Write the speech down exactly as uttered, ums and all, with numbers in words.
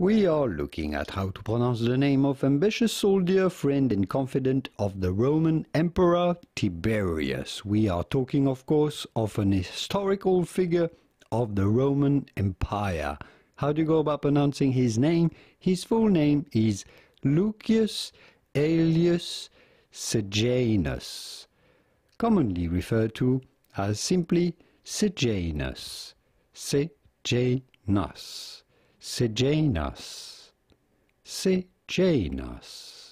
We are looking at how to pronounce the name of ambitious soldier, friend and confidant of the Roman Emperor Tiberius. We are talking, of course, of an historical figure of the Roman Empire. How do you go about pronouncing his name? His full name is Lucius Aelius Sejanus, commonly referred to as simply Seianus. Sejanus. Sejanus. Sejanus.